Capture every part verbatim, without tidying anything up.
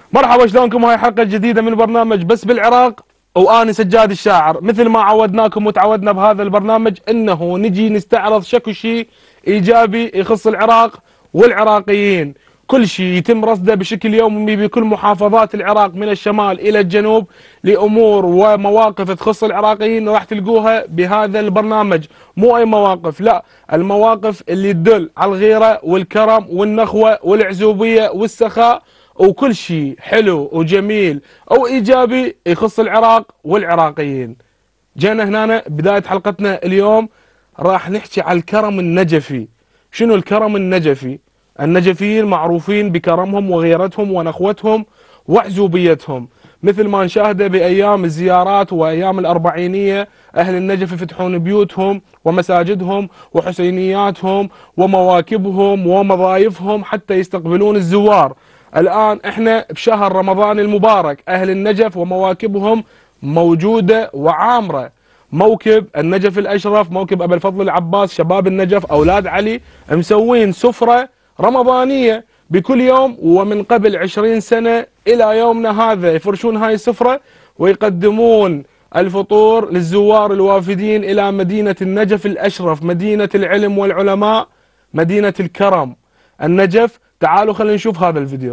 مرحبا، شلونكم؟ هاي حلقة جديدة من برنامج بس بالعراق، وأنا سجاد الشاعر. مثل ما عودناكم وتعودنا بهذا البرنامج انه نجي نستعرض شكو شيء ايجابي يخص العراق والعراقيين. كل شيء يتم رصده بشكل يومي بكل محافظات العراق من الشمال الى الجنوب، لامور ومواقف تخص العراقيين راح تلقوها بهذا البرنامج. مو اي مواقف، لا، المواقف اللي تدل على الغيرة والكرم والنخوة والعزوبية والسخاء، وكل شيء حلو وجميل او ايجابي يخص العراق والعراقيين. جينا هنا بداية حلقتنا اليوم راح نحكي على الكرم النجفي. شنو الكرم النجفي؟ النجفيين معروفين بكرمهم وغيرتهم ونخوتهم وعزوبيتهم، مثل ما نشاهده بايام الزيارات وايام الاربعينيه. اهل النجف يفتحون بيوتهم ومساجدهم وحسينياتهم ومواكبهم ومضايفهم حتى يستقبلون الزوار. الآن احنا بشهر رمضان المبارك، أهل النجف ومواكبهم موجودة وعامرة. موكب النجف الأشرف، موكب أبا الفضل العباس، شباب النجف أولاد علي مسوين سفرة رمضانية بكل يوم، ومن قبل عشرين سنة إلى يومنا هذا يفرشون هاي السفرة ويقدمون الفطور للزوار الوافدين إلى مدينة النجف الأشرف، مدينة العلم والعلماء، مدينة الكرم، النجف. تعالوا خلينا نشوف هذا الفيديو.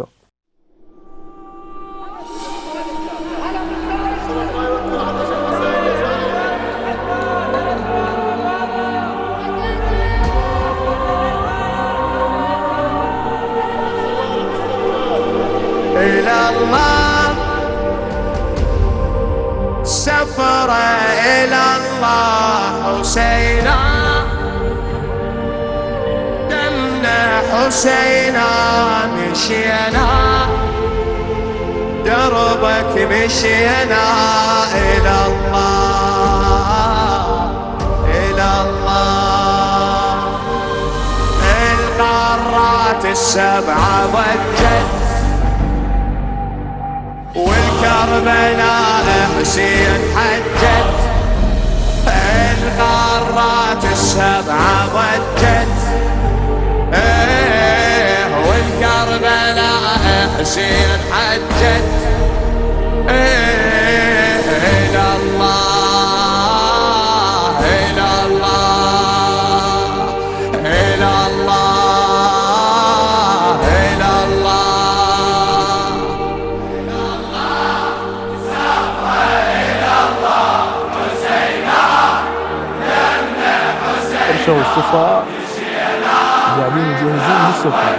إلى الله سفر، إلى الله حسينا، دمنا حسينا، مشينا دربك مشينا. إلى الله إلى الله القارات السبعة ضجت، والكربلاء حسين حجت. القارات السبعة ضجت، ايه والكربلاء حسين حجت. ايه إلى الله إلى الله إلى الله إلى الله فرشوا السفرة، قاعدين يجهزون للسفرة.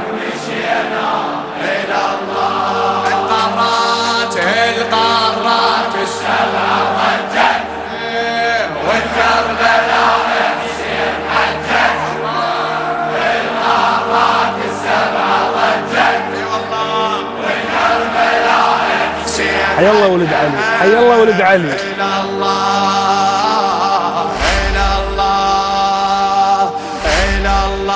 القارات القارات السبعة ضجت، والكربلاء حسين حجت. القارات السبعة ضجت، والكربلاء حسين. حي الله ولد علي، حي الله ولد علي. إلى الله إلى الله إلى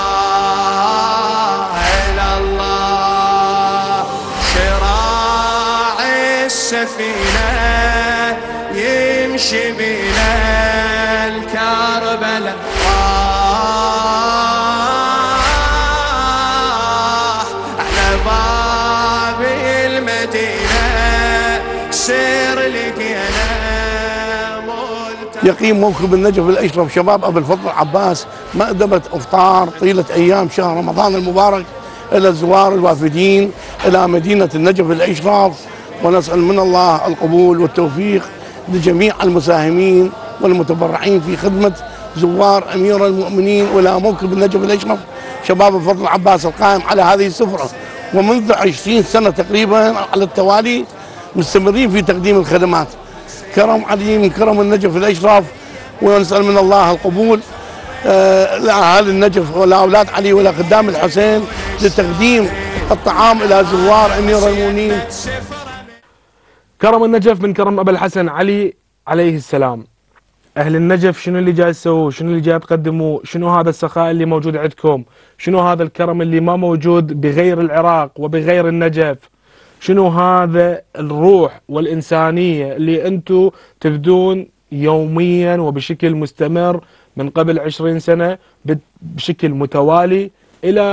الله إلى الله شراع السفينة يمشي بنا الكربلاء. راح على باب المدينة سير لقينا يقيم موكب النجف الأشرف شباب أبا الفضل العباس مأدبة إفطار طيلة أيام شهر رمضان المبارك إلى الزوار الوافدين إلى مدينة النجف الأشرف، ونسأل من الله القبول والتوفيق لجميع المساهمين والمتبرعين في خدمة زوار أمير المؤمنين وإلى موكب النجف الأشرف شباب الفضل العباس القائم على هذه السفرة. ومنذ عشرين سنة تقريبا على التوالي مستمرين في تقديم الخدمات. كرم علي من كرم النجف الأشرف، ونسأل من الله القبول آه لأهالي النجف ولأولاد علي ولخدام الحسين لتقديم الطعام إلى زوار أمير المؤمنين. كرم النجف من كرم أبا الحسن علي عليه السلام. أهل النجف شنو اللي جاي تسووه؟ شنو اللي جاي تقدموه؟ شنو هذا السخاء اللي موجود عندكم؟ شنو هذا الكرم اللي ما موجود بغير العراق وبغير النجف؟ شنو هذا الروح والإنسانية اللي أنتم تبدون يوميا وبشكل مستمر من قبل عشرين سنة بشكل متوالي إلى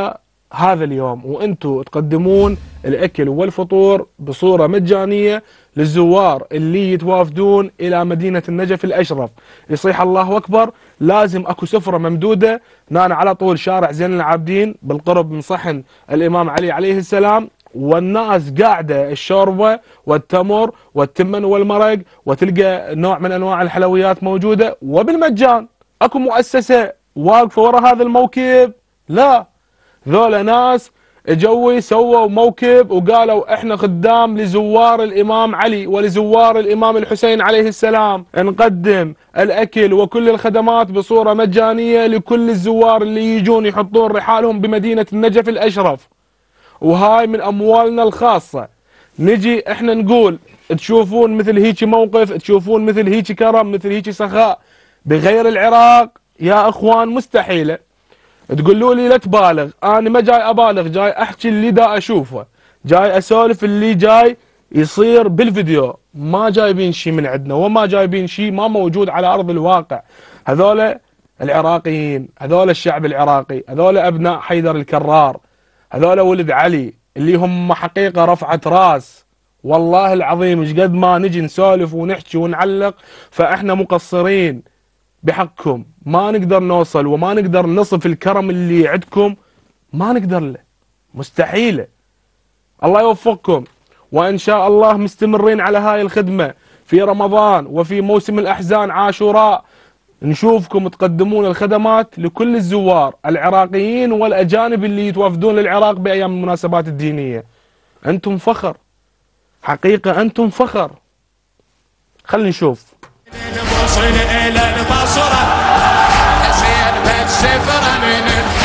هذا اليوم وانتم تقدمون الاكل والفطور بصورة مجانية للزوار اللي يتوافدون الى مدينة النجف الاشرف. يصيح الله اكبر. لازم اكو سفرة ممدودة هنا على طول شارع زين العابدين بالقرب من صحن الامام علي عليه السلام، والناس قاعدة الشوربة والتمر والتمن والمرق، وتلقى نوع من انواع الحلويات موجودة وبالمجان. اكو مؤسسة واقفة ورا هذا الموكب؟ لا، ذولا ناس اجوا سووا موكب وقالوا احنا خدام لزوار الامام علي ولزوار الامام الحسين عليه السلام، نقدم الاكل وكل الخدمات بصورة مجانية لكل الزوار اللي يجون يحطون رحالهم بمدينة النجف الاشرف، وهاي من اموالنا الخاصة. نجي احنا نقول تشوفون مثل هيك موقف، تشوفون مثل هيك كرم، مثل هيك سخاء بغير العراق يا اخوان مستحيلة. تقولوا لي لا تبالغ، انا ما جاي ابالغ، جاي احكي اللي دا اشوفه، جاي اسولف اللي جاي يصير بالفيديو. ما جايبين شيء من عندنا وما جايبين شيء ما موجود على ارض الواقع. هذول العراقيين، هذول الشعب العراقي، هذول ابناء حيدر الكرار، هذول ولد علي اللي هم حقيقة رفعت راس. والله العظيم ايش قد ما نجي نسولف ونحكي ونعلق فاحنا مقصرين بحقكم، ما نقدر نوصل وما نقدر نصف الكرم اللي عندكم، ما نقدر له، مستحيلة. الله يوفقكم، وإن شاء الله مستمرين على هاي الخدمة في رمضان وفي موسم الأحزان عاشوراء، نشوفكم تقدمون الخدمات لكل الزوار العراقيين والأجانب اللي يتوافدون للعراق بأيام المناسبات الدينية. أنتم فخر، حقيقة أنتم فخر. خلينا نشوف. نوصل الى البصره حسين بالسفره من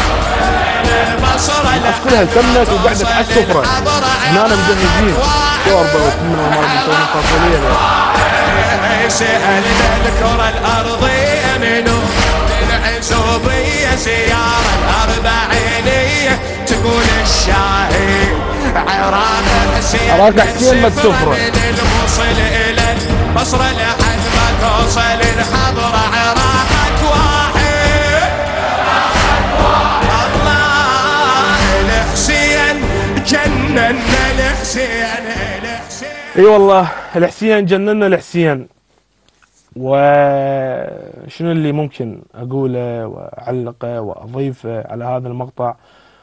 البصره كلها تمت وقعدت على السفره. هنا مجهزين شوربه وتمن ومرق مسوين فاصوليا. سالنا الكره الارضيه منو العزوبيه سياره الاربعينيه تقول الشاهي عراق حسين عراق حسين ما السفره. نوصل الى البصره لحد ما توصل الحضره عراقك واحد. الله الحسين جننا الحسين الحسين. اي والله الحسين جننا الحسين. وشنو اللي ممكن اقوله واعلقه واضيفه على هذا المقطع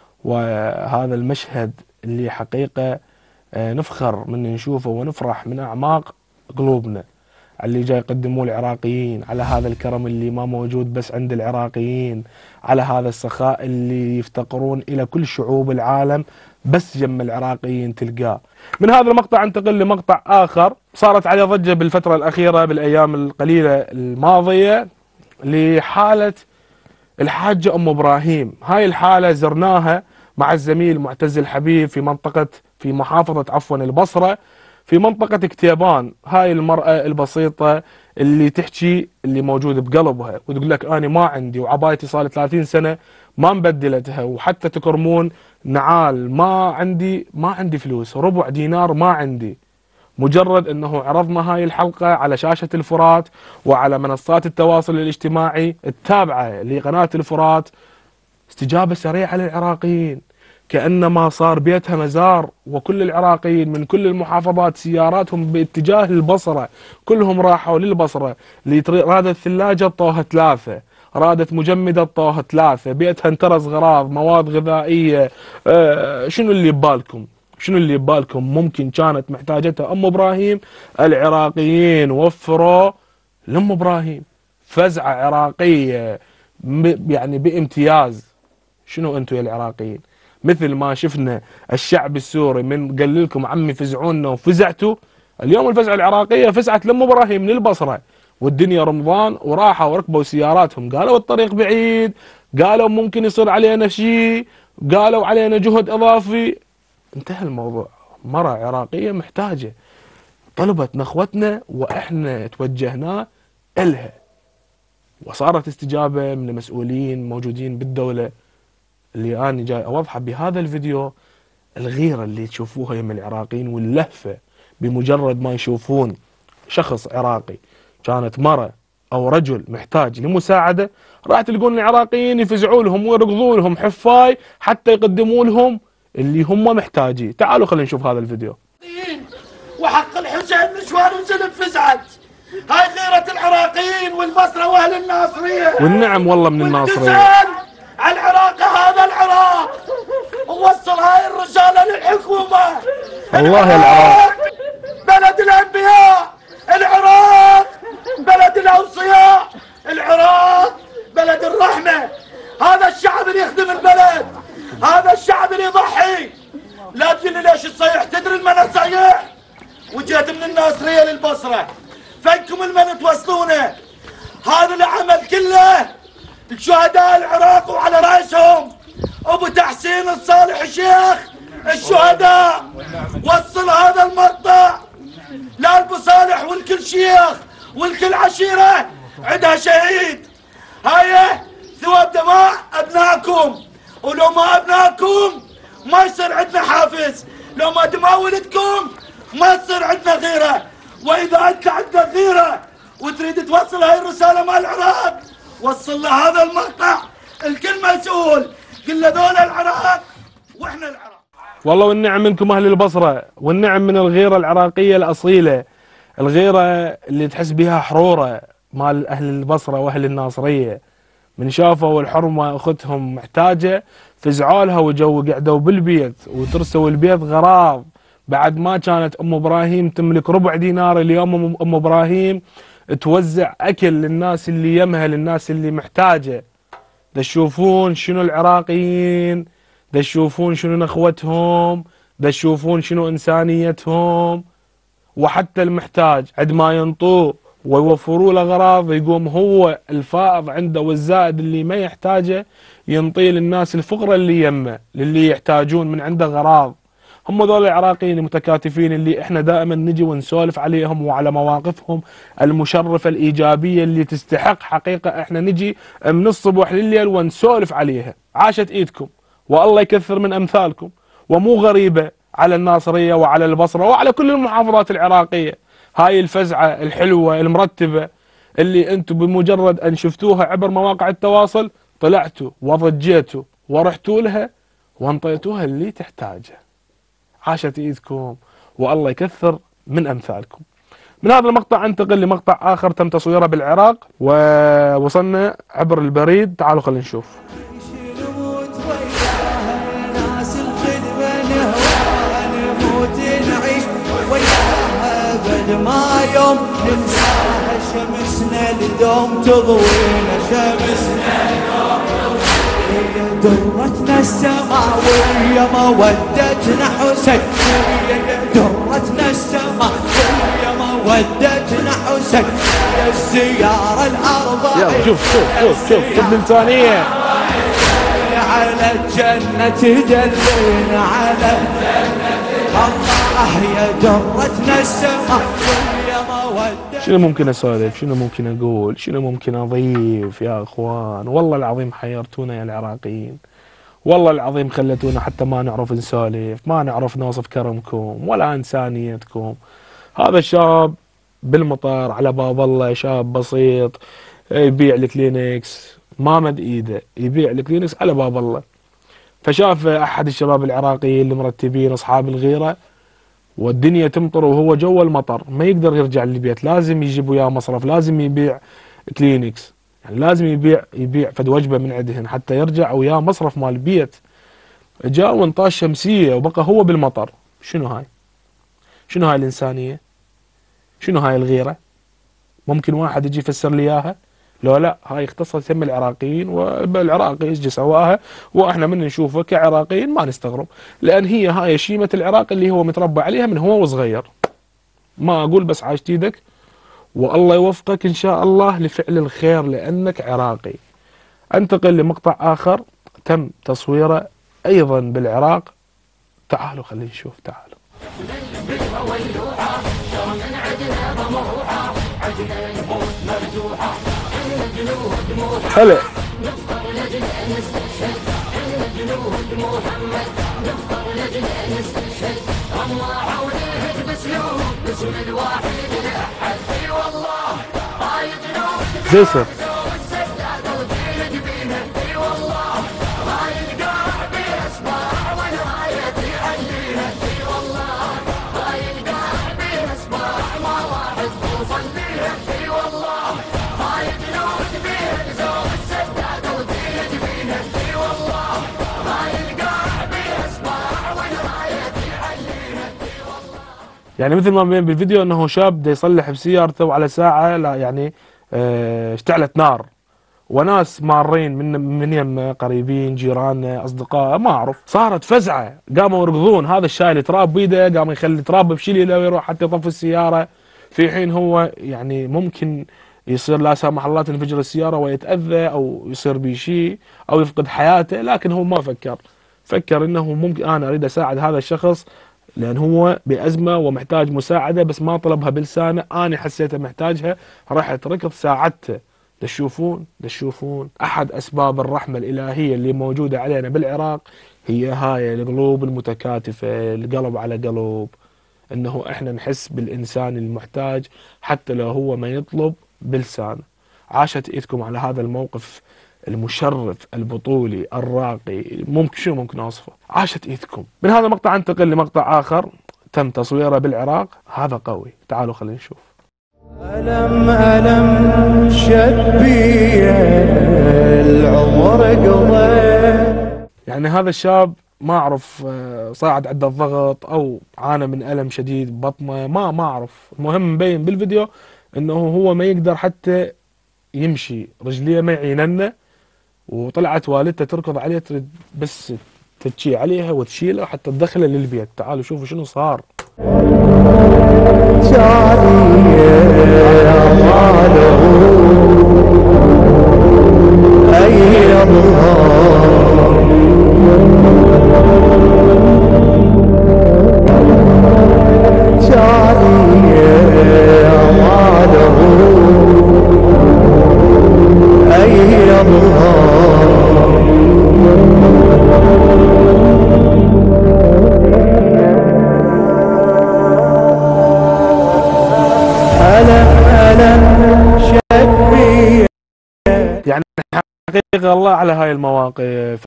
وهذا المشهد اللي حقيقه نفخر من نشوفه ونفرح من اعماق قلوبنا على اللي جاي يقدموه العراقيين، على هذا الكرم اللي ما موجود بس عند العراقيين، على هذا السخاء اللي يفتقرون الى كل شعوب العالم بس جم العراقيين تلقاه. من هذا المقطع انتقل لمقطع اخر صارت عليه ضجه بالفتره الاخيره بالايام القليله الماضيه لحاله الحاجه ام ابراهيم. هاي الحاله زرناها مع الزميل معتز الحبيب في منطقه في محافظه عفوا البصره في منطقة كتيبان. هاي المرأة البسيطة اللي تحكي اللي موجود بقلبها وتقول لك أنا ما عندي وعبايتي صار ثلاثين سنة ما مبدلتها، وحتى تكرمون نعال ما عندي، ما عندي فلوس، ربع دينار ما عندي. مجرد أنه عرضنا هاي الحلقة على شاشة الفرات وعلى منصات التواصل الاجتماعي التابعة لقناة الفرات، استجابة سريعة للعراقيين كأنما صار بيتها مزار. وكل العراقيين من كل المحافظات سياراتهم باتجاه البصرة، كلهم راحوا للبصرة. اللي رادت ثلاجة طوها ثلاثة، رادت مجمدة طوها ثلاثة، بيتها انترز غراض، مواد غذائية. آه شنو اللي ببالكم؟ شنو اللي ببالكم ممكن كانت محتاجتها أم إبراهيم؟ العراقيين وفروا لأم إبراهيم فزعة عراقية يعني بامتياز. شنو أنتم يا العراقيين؟ مثل ما شفنا الشعب السوري من قال لكم عمي فزعونا وفزعتوا، اليوم الفزعة العراقية فزعت لأم إبراهيم من البصرة، والدنيا رمضان وراحوا وركبوا سياراتهم، قالوا الطريق بعيد، قالوا ممكن يصير علينا شيء، قالوا علينا جهد إضافي. انتهى الموضوع. مرة عراقية محتاجة، طلبت نخوتنا وإحنا توجهنا إلها، وصارت استجابة من المسؤولين موجودين بالدولة اللي أنا جاي أوضحها بهذا الفيديو. الغيرة اللي تشوفوها يم العراقيين واللهفة بمجرد ما يشوفون شخص عراقي، كانت مرة او رجل محتاج لمساعده راح تلقون العراقيين يفزعوا لهم ويركضوا لهم حفاي حتى يقدموا لهم اللي هم محتاجين. تعالوا خلينا نشوف هذا الفيديو. وحق الحسين نسوان وزلم فزعت. هاي غيرة العراقيين والبصرة واهل الناصرية. والنعم والله من الناصرية. على العراق هذا العراق. ووصل هاي الرسالة للحكومة. والله العراق بلد الانبياء، العراق بلد الاوصياء، العراق بلد الرحمة. هذا الشعب اللي يخدم البلد، هذا الشعب اللي يضحي. لا تقول لي ليش تصيح، تدري من اصيح؟ وجيت من الناصرية للبصرة، فينكم المن توصلونه. هذا العمل كله الشهداء العراق وعلى راسهم ابو تحسين الصالح الشيخ الشهداء. وصل هذا المقطع لابو صالح والكل شيخ والكل عشيره عندها شهيد. هاي ثواب دماء ابنائكم، ولو ما ابنائكم ما يصير عندنا حافز، لو ما دماء ولدكم ما يصير عندنا غيره. واذا انت عندك غيره وتريد توصل هاي الرساله مال العراق، وصل له هذا المقطع. الكل مسؤول، قل له ذول العراق واحنا العراق. والله والنعم منكم اهل البصره، والنعم من الغيره العراقيه الاصيله، الغيره اللي تحس بها حروره مال اهل البصره واهل الناصريه. من شافوا الحرمه اختهم محتاجه فزعوا لها وجو قعدوا بالبيت وترسوا البيت غراض. بعد ما كانت ام ابراهيم تملك ربع دينار، اليوم ام ابراهيم توزع اكل للناس اللي يمها، للناس اللي محتاجه. دا تشوفون شنو العراقيين، دا تشوفون شنو نخوتهم، دا تشوفون شنو انسانيتهم. وحتى المحتاج عند ما ينطوه ويوفروا له اغراض يقوم هو الفائض عنده والزائد اللي ما يحتاجه ينطيه للناس الفقراء اللي يمه، للي يحتاجون من عنده اغراض. هم ذول العراقيين المتكاتفين اللي احنا دائما نجي ونسولف عليهم وعلى مواقفهم المشرفه الايجابيه اللي تستحق حقيقه احنا نجي من الصبح لليل ونسولف عليها. عاشت ايدكم والله يكثر من امثالكم، ومو غريبه على الناصريه وعلى البصره وعلى كل المحافظات العراقيه. هاي الفزعه الحلوه المرتبه اللي انتم بمجرد ان شفتوها عبر مواقع التواصل طلعتوا وضجيتوا ورحتوا لها وانطيتوها اللي تحتاجه. عاشت ايدكم والله يكثر من امثالكم. من هذا المقطع انتقل لمقطع اخر تم تصويره بالعراق ووصلنا عبر البريد. تعالوا خلينا نشوف. ما يوم ننساها شمسنا الدوم تضوينا، شمسنا الدوم تضوينا، درتنا السماوية مودتنا حسين، درتنا السماوية مودتنا حسين، السيارة الأربعة. يلا شوف شوف شوف شوف شوف الإنسانية. على الجنة تدلينا، على الجنة الله يا درتنا السماء يا مودة. شنو ممكن اسولف؟ شنو ممكن اقول؟ شنو ممكن اضيف يا اخوان؟ والله العظيم حيرتونا يا العراقيين، والله العظيم خلتونا حتى ما نعرف نسولف، ما نعرف نوصف كرمكم ولا انسانيتكم. هذا الشاب بالمطار على باب الله، شاب بسيط يبيع الكلينكس، ما مد ايده يبيع الكلينكس على باب الله. فشاف احد الشباب العراقيين المرتبين اصحاب الغيره والدنيا تمطر وهو جو المطر ما يقدر يرجع للبيت، لازم يجيب وياه مصرف، لازم يبيع كلينكس، يعني لازم يبيع يبيع فد وجبه من عندهن حتى يرجع وياه مصرف مال البيت. جاء وانطاش شمسيه وبقى هو بالمطر. شنو هاي؟ شنو هاي الانسانيه؟ شنو هاي الغيره؟ ممكن واحد يجي يفسر لي اياها؟ لو لا، هاي اختصت يم العراقيين والعراقي يجي سواها، واحنا من نشوفه كعراقيين ما نستغرب، لان هي هاي شيمه العراق اللي هو متربى عليها من هو وصغير. ما اقول بس عاشت ايدك والله يوفقك ان شاء الله لفعل الخير لانك عراقي. انتقل لمقطع اخر تم تصويره ايضا بالعراق. تعالوا خلينا نشوف. تعالوا. هلا نفخر لجل أن نستشهد إن الجنود محمد، نفخر لجل أن نستشهد الله ونهج بسيوف باسم الواحد الأحد. اي والله هاي جنود بيصير. يعني مثل ما بين بالفيديو انه شاب بده يصلح بسيارته وعلى ساعه لا يعني اه اشتعلت نار، وناس مارين من من يمه قريبين جيرانه اصدقائه ما اعرف، صارت فزعه قاموا يركضون، هذا الشايل تراب بيده قام يخلي تراب بشيله ويروح حتى يطفي السياره، في حين هو يعني ممكن يصير لا سامح الله تنفجر السياره ويتاذى او يصير به شيء او يفقد حياته، لكن هو ما فكر، فكر انه ممكن انا اريد اساعد هذا الشخص لأن هو بأزمة ومحتاج مساعدة، بس ما طلبها بلسانه، أنا حسيته محتاجها رحت ركض ساعدته. تشوفون تشوفون أحد أسباب الرحمة الإلهية اللي موجودة علينا بالعراق هي هاي القلوب المتكاتفة، القلب على قلب، إنه إحنا نحس بالإنسان المحتاج حتى لو هو ما يطلب بلسانه. عاشت إيدكم على هذا الموقف المشرف البطولي الراقي، ممكن شو ممكن اوصفه، عاشت ايدكم. من هذا المقطع انتقل لمقطع اخر تم تصويره بالعراق، هذا قوي، تعالوا خلينا نشوف. ألم ألم شبي العمر قضى. يعني هذا الشاب ما اعرف صاعد عنده الضغط او عانى من الم شديد ببطنه، ما ما اعرف، المهم مبين بالفيديو انه هو ما يقدر حتى يمشي، رجليه ما يعيننه، وطلعت والدته تركض عليه تريد بس تتشي عليها وتشيله حتى تدخله للبيت. تعالوا شوفوا شنو صار. يعني حقيقة الله على هاي المواقف،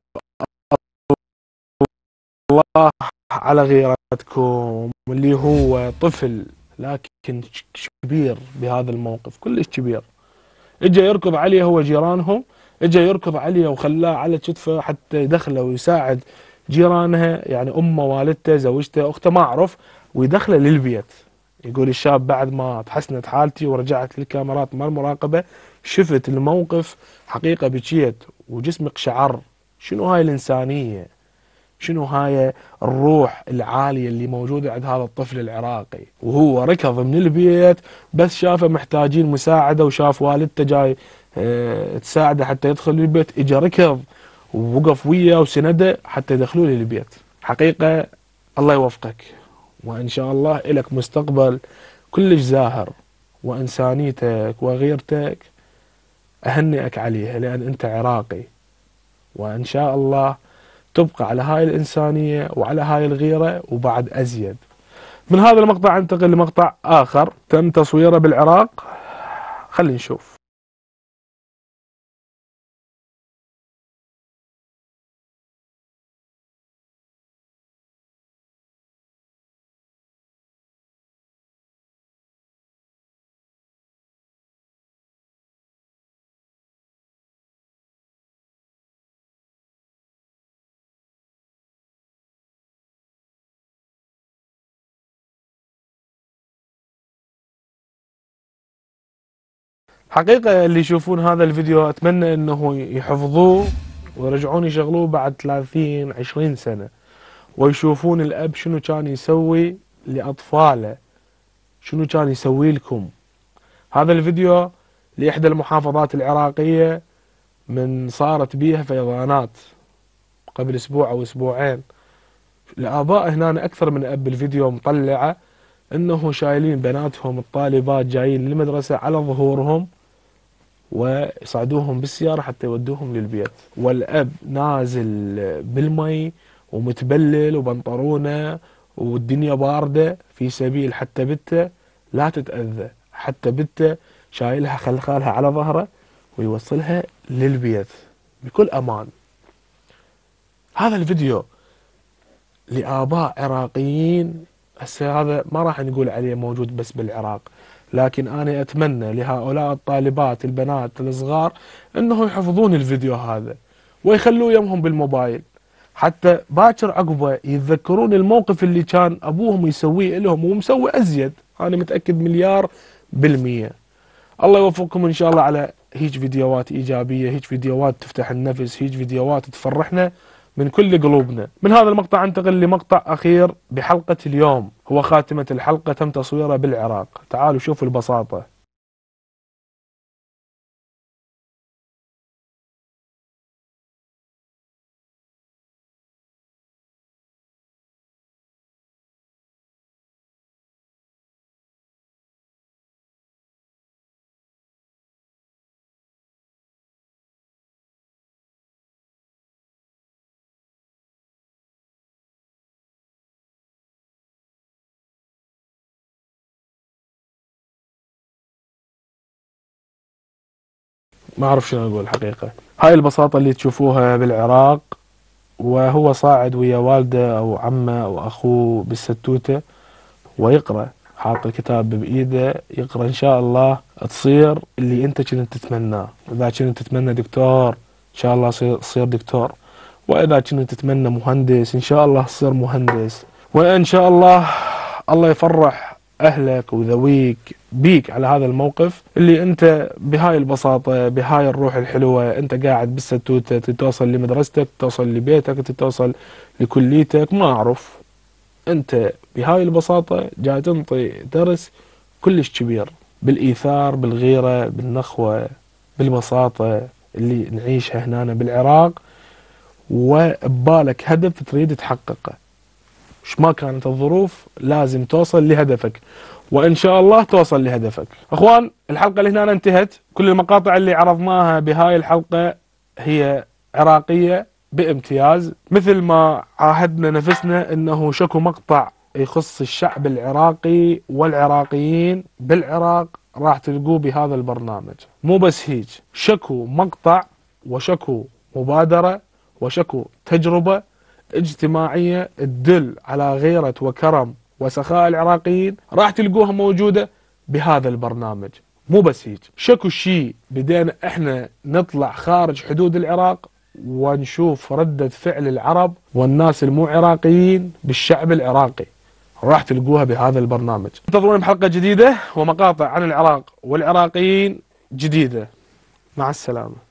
الله على غيرتكم، اللي هو طفل لكن كبير بهذا الموقف، كلش كبير، اجى يركض عليه هو جيرانهم، اجى يركض عليه وخلاه على كتفه حتى يدخله ويساعد جيرانها، يعني امه والدته زوجته اخته ما اعرف، ويدخله للبيت. يقول الشاب بعد ما تحسنت حالتي ورجعت للكاميرات مال المراقبه شفت الموقف حقيقه بكيت وجسمي قشعر. شنو هاي الانسانيه؟ شنو هاي الروح العاليه اللي موجوده عند هذا الطفل العراقي؟ وهو ركض من البيت بس شافه محتاجين مساعده وشاف والدته جاي اه تساعده حتى يدخل للبيت، اجى ركض ووقف وياه وسنده حتى يدخلوا للبيت. حقيقه الله يوفقك، وإن شاء الله إلك مستقبل كلش زاهر، وإنسانيتك وغيرتك أهنئك عليها لأن أنت عراقي، وإن شاء الله تبقى على هاي الإنسانية وعلى هاي الغيرة وبعد أزيد. من هذا المقطع انتقل لمقطع آخر تم تصويره بالعراق، خلينا نشوف. حقيقة اللي يشوفون هذا الفيديو أتمنى أنه يحفظوه ويرجعون يشغلوه بعد ثلاثين عشرين سنة، ويشوفون الأب شنو كان يسوي لأطفاله، شنو كان يسوي لكم. هذا الفيديو لإحدى المحافظات العراقية من صارت بيها فيضانات قبل أسبوع أو أسبوعين. الآباء هنا أكثر من أب الفيديو مطلعة أنه شايلين بناتهم الطالبات جايين للمدرسة على ظهورهم ويصعدوهم بالسيارة حتى يودوهم للبيت، والأب نازل بالمي ومتبلل وبنطرونه والدنيا باردة في سبيل حتى بنته لا تتأذى، حتى بنته شايلها خلخالها على ظهره ويوصلها للبيت بكل أمان. هذا الفيديو لآباء عراقيين، هسه هذا ما راح نقول عليه موجود بس بالعراق، لكن أنا أتمنى لهؤلاء الطالبات البنات الصغار أنه يحفظون الفيديو هذا ويخلوه يمهم بالموبايل، حتى باكر عقبه يتذكرون الموقف اللي كان أبوهم يسويه لهم ومسوي أزيد. أنا متأكد مليار بالمية. الله يوفقكم إن شاء الله على هيج فيديوهات إيجابية، هيج فيديوهات تفتح النفس، هيج فيديوهات تفرحنا من كل قلوبنا. من هذا المقطع انتقل لمقطع أخير بحلقة اليوم، هو خاتمة الحلقة تم تصويرها بالعراق. تعالوا شوفوا البساطة. ما أعرف شنو أقول الحقيقة. هاي البساطة اللي تشوفوها بالعراق، وهو صاعد ويا والده أو عمه أو أخوه بالستوتة ويقرأ، حاط الكتاب بإيده يقرأ. إن شاء الله تصير اللي أنت كنت تتمناه. إذا كنت تتمنى دكتور إن شاء الله تصير دكتور، وإذا كنت تتمنى مهندس إن شاء الله تصير مهندس، وإن شاء الله الله يفرح أهلك وذويك بيك على هذا الموقف اللي أنت بهاي البساطة بهاي الروح الحلوة أنت قاعد بالستوتة توصل لمدرستك، توصل لبيتك، توصل لكليتك، ما أعرف. أنت بهاي البساطة جاي تنطي درس كلش كبير بالإيثار، بالغيرة، بالنخوة، بالبساطة اللي نعيشها هنا بالعراق، وبالك هدف تريد تحققه. مش ما كانت الظروف لازم توصل لهدفك، وإن شاء الله توصل لهدفك. أخوان، الحلقة اللي هنا انتهت. كل المقاطع اللي عرضناها بهاي الحلقة هي عراقية بامتياز، مثل ما عاهدنا نفسنا أنه شكو مقطع يخص الشعب العراقي والعراقيين بالعراق راح تلقوه بهذا البرنامج. مو بس هيك، شكو مقطع وشكو مبادرة وشكو تجربة اجتماعية تدل على غيرة وكرم وسخاء العراقيين راح تلقوها موجودة بهذا البرنامج. مو بس هيك، شكو شيء بدينا احنا نطلع خارج حدود العراق ونشوف ردة فعل العرب والناس المو عراقيين بالشعب العراقي، راح تلقوها بهذا البرنامج. انتظرونا بحلقة جديدة ومقاطع عن العراق والعراقيين جديدة. مع السلامة.